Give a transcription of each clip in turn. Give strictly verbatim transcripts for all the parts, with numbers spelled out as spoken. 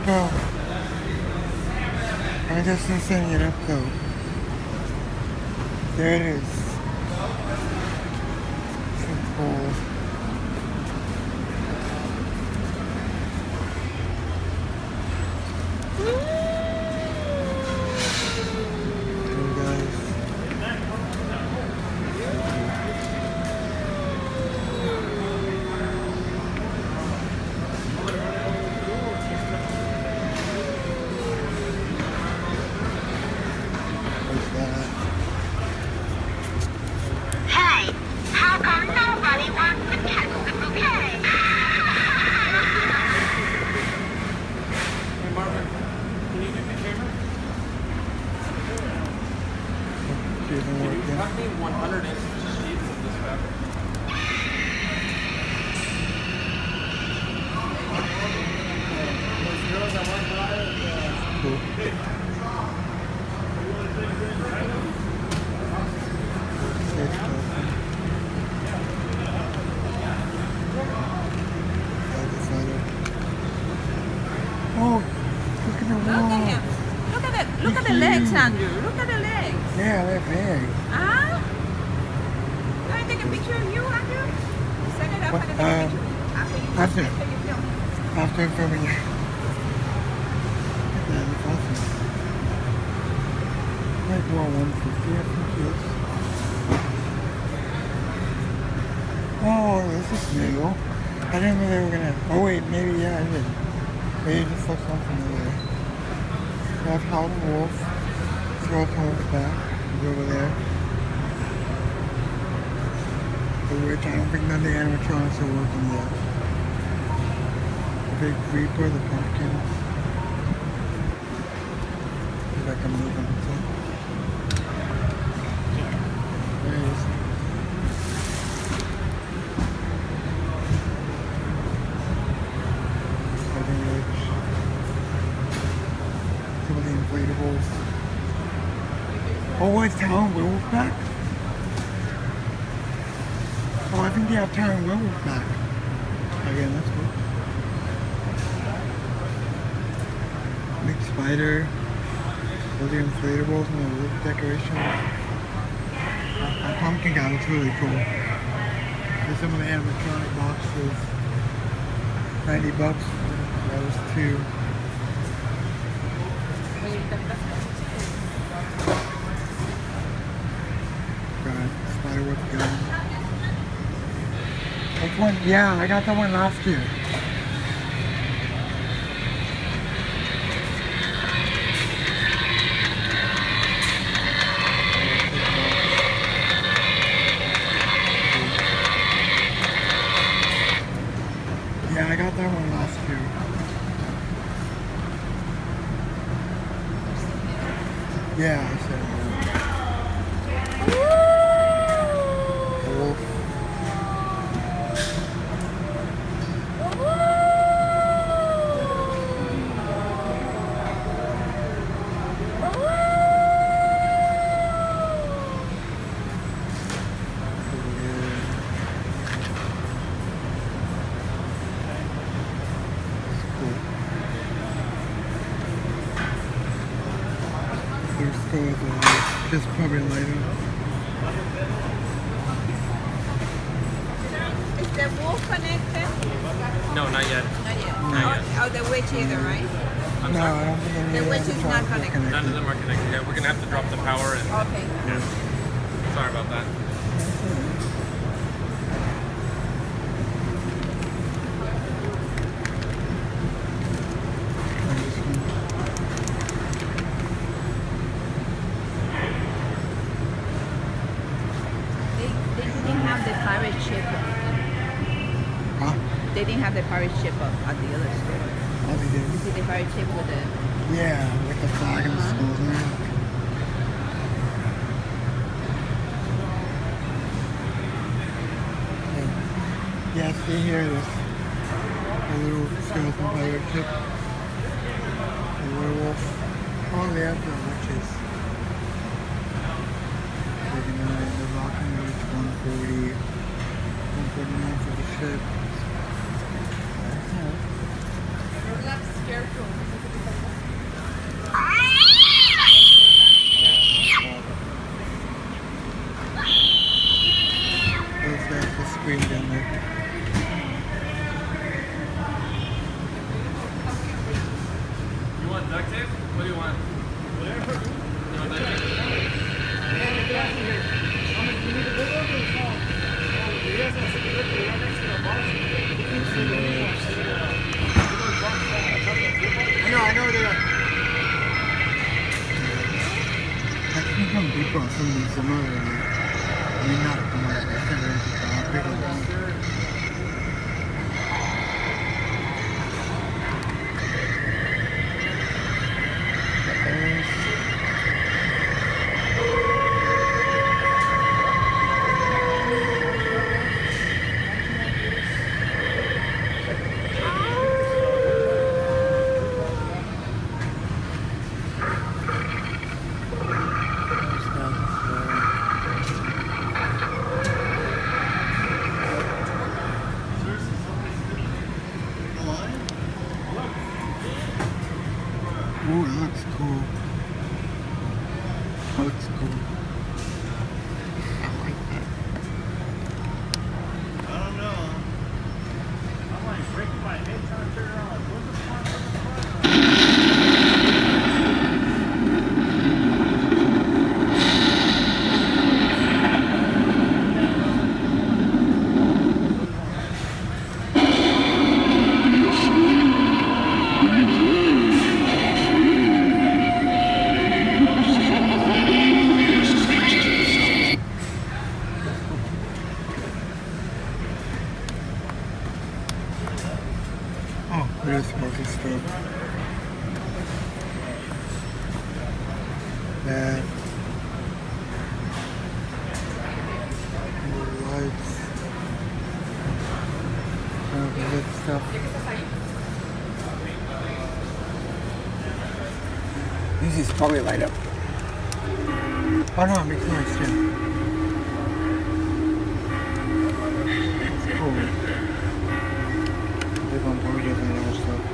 Oh, I'm just not setting it up though. There it is. So cool. one hundred inch sheets of this fabric. Cool. Oh, look at the wall. Look at him. Look at the look at the legs, Andrew. Look at the legs. Yeah, they're big. Ah? Can I take a picture of you, Andrew? Set it up What, and I take a um, picture. After you after. after you film. After filming you. Yeah, that's awesome. Might go on one fifty, I think yes. Oh, this is new. I didn't know they were gonna. Oh wait, maybe yeah, I did. Maybe it just looks something familiar. We have Howlin' Wolf. Scroll towards the back. He's over there. The witch, I don't think none of the animatronics are working yet. The big Reaper, the pumpkin. If I can move him. There he is. Southern Witch. Some of the inflatables. Oh, it's Town Werewolf back? Oh, I think they have Town Werewolf back. Again, that's cool. Big spider. All the inflatables and the roof decoration. That pumpkin guy looks really cool. There's some of the animatronic boxes. ninety bucks for those two. Got Spiderweb gun. Which one? Yeah, I got that one last year. Yeah, I got that one last year. Yeah, I said it. Wolf. There's still the just probably later. Is the wolf connected? No, not yet. Not yet. Not oh, yet. oh, the witch either, right? I'm No, sorry. I don't think any The of witch is animatronics not are connected. None of them are connected yet. We're gonna have to drop the power and. Okay. Yeah. Sorry about that. They, they didn't have the pirate ship. Huh? They didn't have the pirate ship up at the other store. Oh, they did. You see the pirate ship with the... Yeah, with the flag and the Uh-huh. skulls in there. And, yeah, see here, this a little skeleton pirate ship. The werewolf. Oh, they have the witches. thirty-nine, the rocking witch, one forty. one forty-nine for the ship. Scarecrow. Duct tape? What do you want? Whatever. You want duct tape? I know, I know they are. I think some people are something similar. I mean, not from my center, but bigger one. Ooh, that looks cool. That looks cool. I like that. I don't know. I'm like breaking my head trying to figure out what the fuck, what the fuck. Oh, there's smoking stuff. That. Lights. Oh, that stuff. These just probably light up. Oh no, it makes noise too. It's cool. Live on board with and other stuff.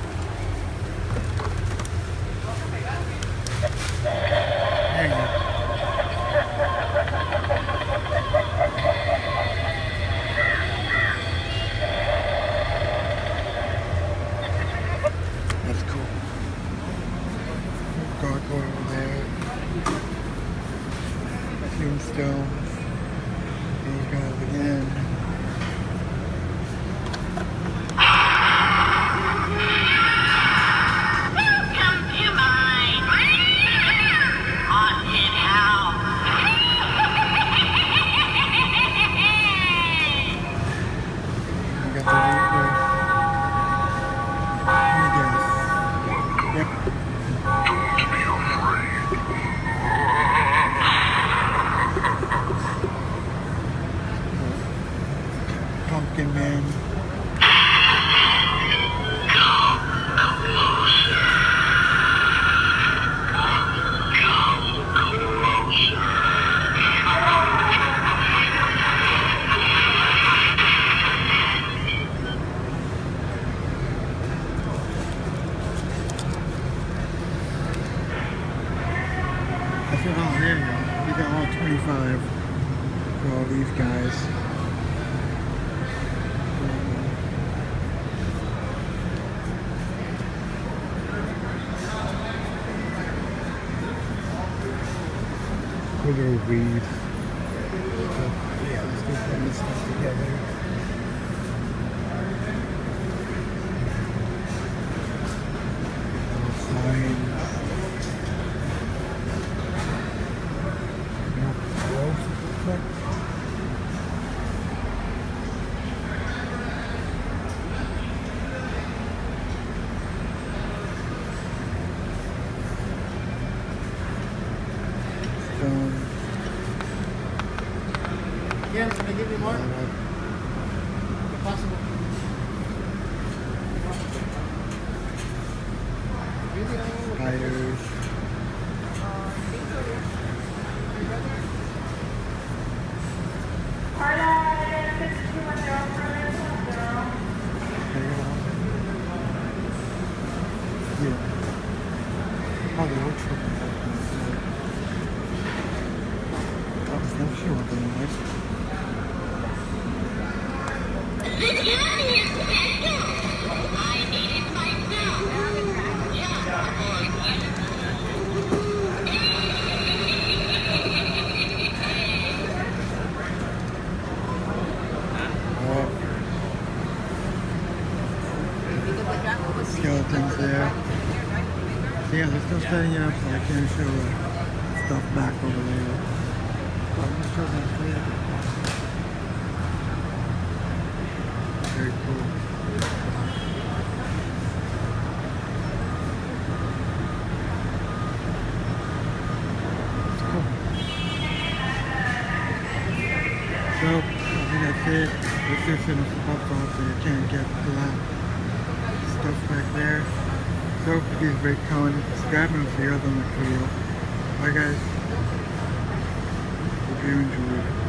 There you go. That's cool. Gargoyle there. Tombstones. These guys again. Pumpkin Man. I said, oh, there you go. You got all twenty-five for all these guys. Cool little weed. Uh, yeah, let's do put this stuff together. Little signs. Um, Yes, can I give you more? If possible. tires. Yeah. Oh, the old truck. That was no sure what they were. I need it myself. Yeah. things there. So yeah, they're still setting it up, so I can't show the stuff back over there. But I'm gonna show them here. Very cool. It's cool. So, I think that's it. This is in the pop off, so you can't get to that stuff back there. So please rate, comment, subscribe, and see you on the next video. Bye guys. Hope you enjoyed.